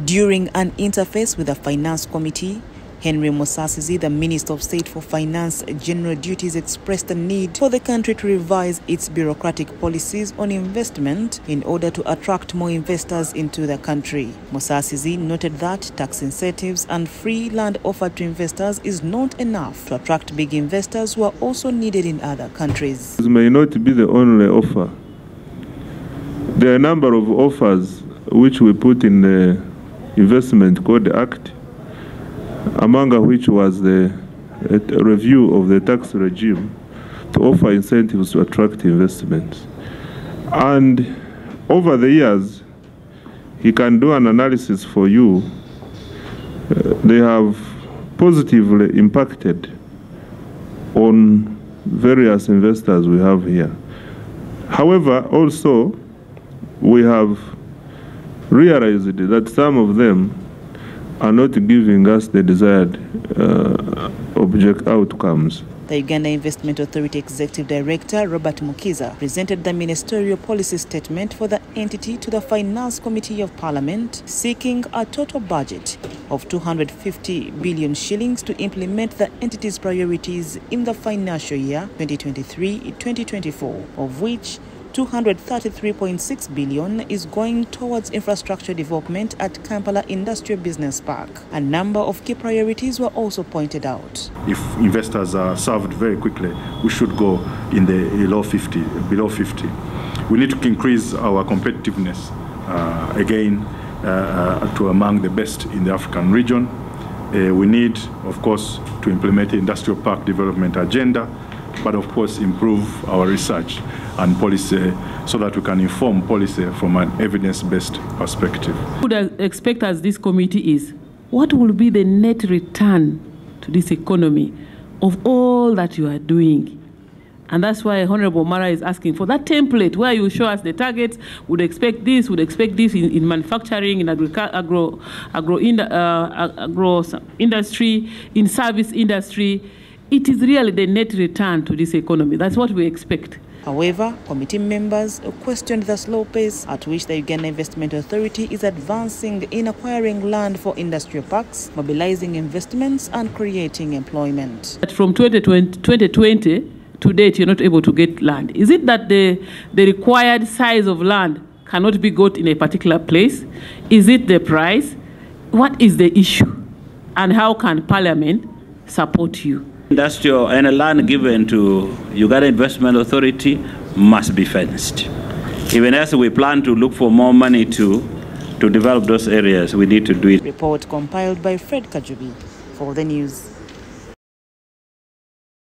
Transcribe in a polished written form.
During an interface with the Finance Committee, Henry Musasizi, the Minister of State for Finance General Duties, expressed the need for the country to revise its bureaucratic policies on investment in order to attract more investors into the country. Musasizi noted that tax incentives and free land offered to investors is not enough to attract big investors who are also needed in other countries. This may not be the only offer. There are a number of offers which we put in the Investment Code Act, among which was the review of the tax regime to offer incentives to attract investments. And over the years, he can do an analysis for you. They have positively impacted on various investors we have here. However, also, we have realized that some of them are not giving us the desired outcomes. The Uganda Investment Authority Executive Director, Robert Mukiza, presented the ministerial policy statement for the entity to the Finance Committee of Parliament, seeking a total budget of 250 billion shillings to implement the entity's priorities in the financial year 2023-2024, of which 233.6 billion is going towards infrastructure development at Kampala Industrial Business Park. A number of key priorities were also pointed out. If investors are served very quickly, we should go in the below 50. We need to increase our competitiveness to among the best in the African region. We need, of course, to implement the industrial park development agenda, but of course improve our research and policy so that we can inform policy from an evidence-based perspective. What I would expect as this committee is, what will be the net return to this economy of all that you are doing? And that's why Honorable Mara is asking for that template where you show us the targets, would expect this in manufacturing, in agro industry, in service industry. It is really the net return to this economy. That's what we expect. However, committee members questioned the slow pace at which the Uganda Investment Authority is advancing in acquiring land for industrial parks, mobilizing investments and creating employment. But from 2020 to date, you're not able to get land. Is it that the required size of land cannot be got in a particular place? Is it the price? What is the issue? And how can Parliament support you? Industrial and land given to Uganda Investment Authority must be fenced. Even as we plan to look for more money to develop those areas, we need to do it. Report compiled by Fred Kajubi for the news.